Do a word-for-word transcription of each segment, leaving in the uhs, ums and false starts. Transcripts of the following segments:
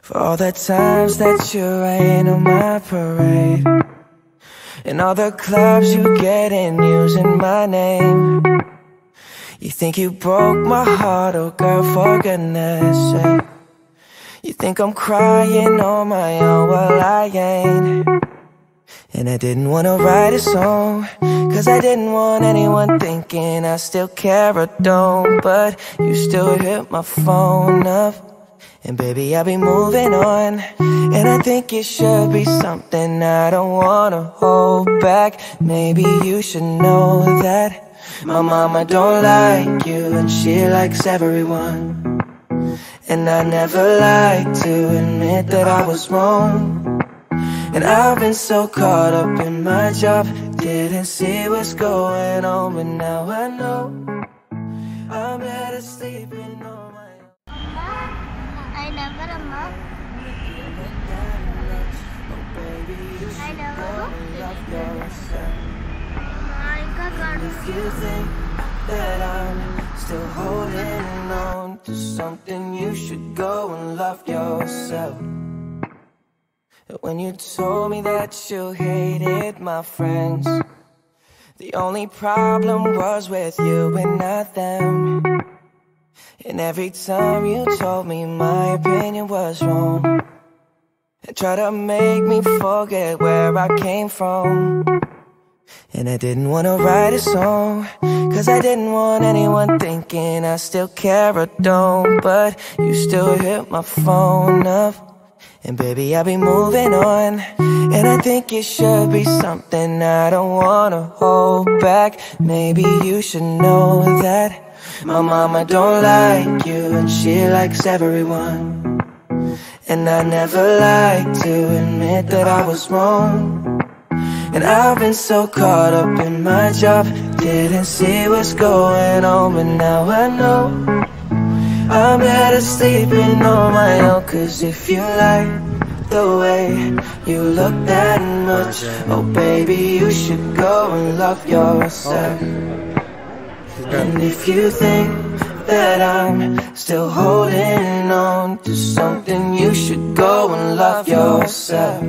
For all the times that you rain on my parade, and all the clubs you get in using my name. You think you broke my heart, oh girl, for goodness sake. You think I'm crying on my own, well I ain't. And I didn't wanna write a song, cause I didn't want anyone thinking I still care or don't. But you still hit my phone up, and baby I'll be moving on. And I think it should be something I don't wanna hold back. Maybe you should know that my mama don't like you, and she likes everyone. And I never like to admit that I was wrong. And I've been so caught up in my job, didn't see what's going on. But now I know I'm better sleeping on my own. I never know. I never If you think that I'm still holding on to something, you should go and love yourself. When you told me that you hated my friends, the only problem was with you and not them. And every time you told me my opinion was wrong, and tried to make me forget where I came from. And I didn't wanna write a song, cause I didn't want anyone thinking I still care or don't. But you still hit my phone up, and baby I'll be moving on. And I think it should be something I don't wanna hold back. Maybe you should know that my mama don't like you, and she likes everyone. And I never like to admit that I was wrong. And I've been so caught up in my job, didn't see what's going on. But now I know I'm better sleeping on my own. Cause if you like the way you look that much, oh baby, you should go and love yourself. And if you think that I'm still holding on to something, you should go and love yourself.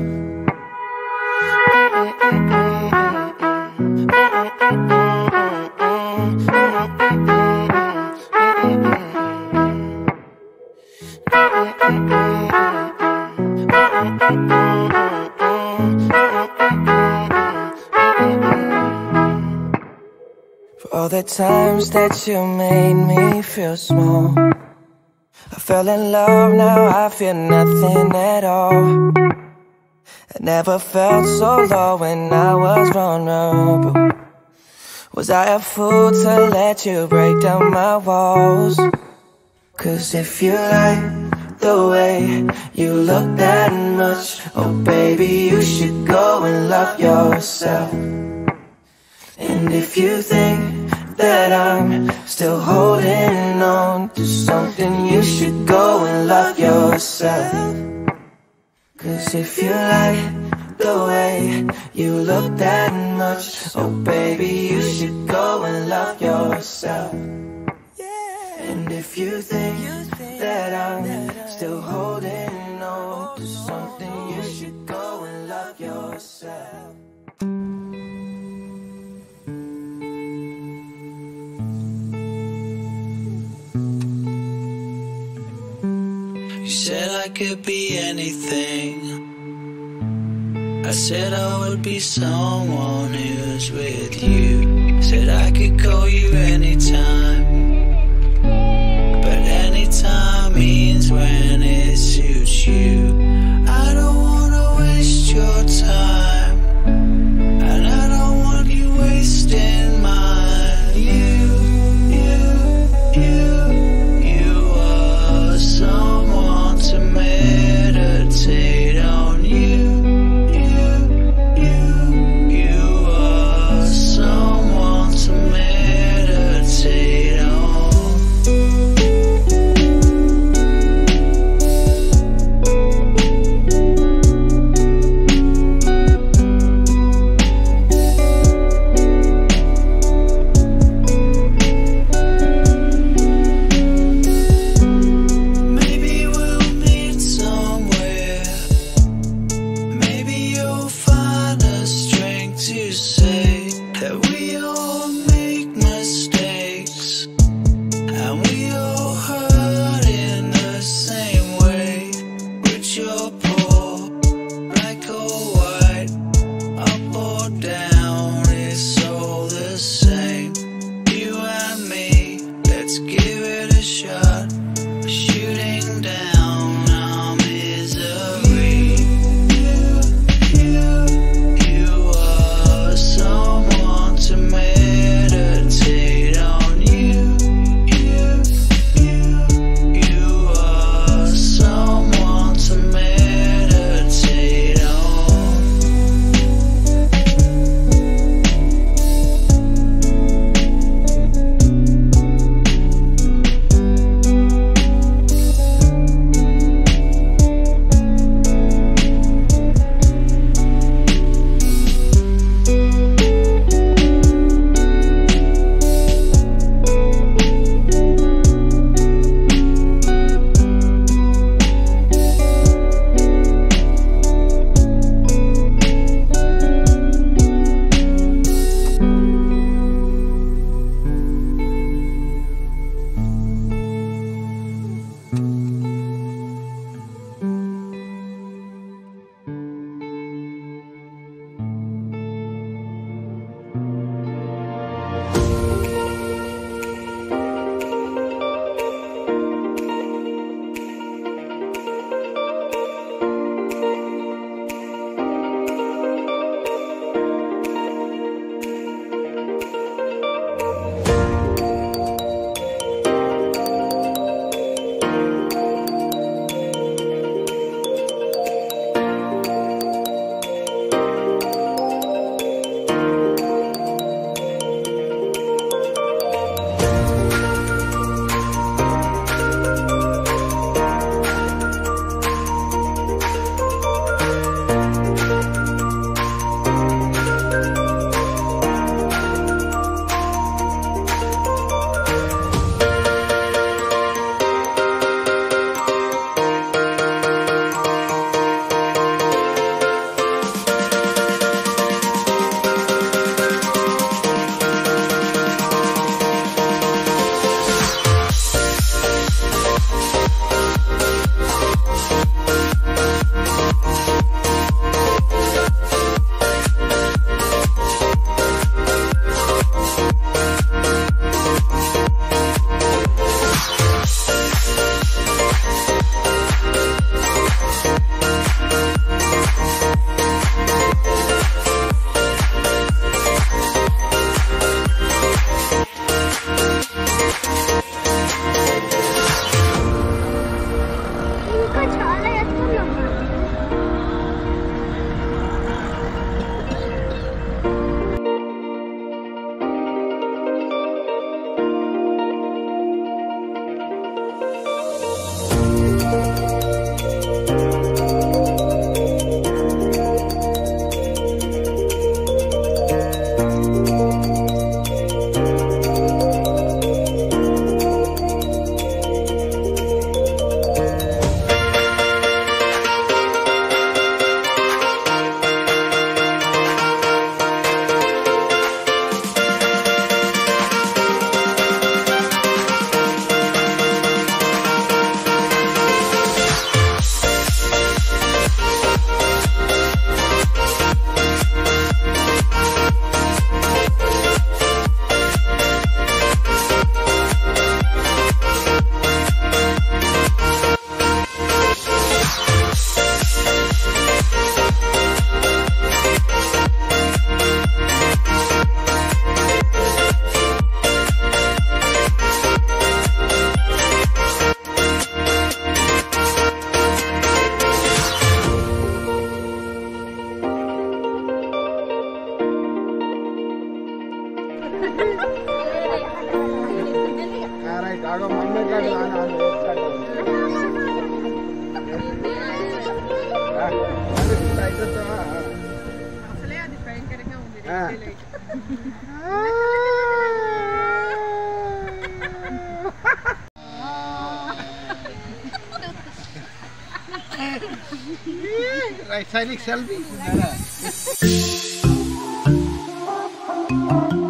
For all the times that you made me feel small, I fell in love, now I feel nothing at all. I never felt so low when I was vulnerable. Was I a fool to let you break down my walls? Cause if you like the way you look that much, oh baby, you should go and love yourself. And if you think that I'm still holding on to something, you should go and love yourself. Cause if you like the way you look that much, oh baby, you should go and love yourself. And if you think that I'm still holding on to something, you should go and love yourself. You said I could be anything. I said I would be someone who's with you. Said I could call you anytime, but anytime means when it suits you. I don't wanna waste your time, and I don't want you wasting mine. You, you, you, you are someone to meditate on. You, you, you, you are someone to meditate on. అసలే అది భయంకరంగా ఉంది Right side selfie.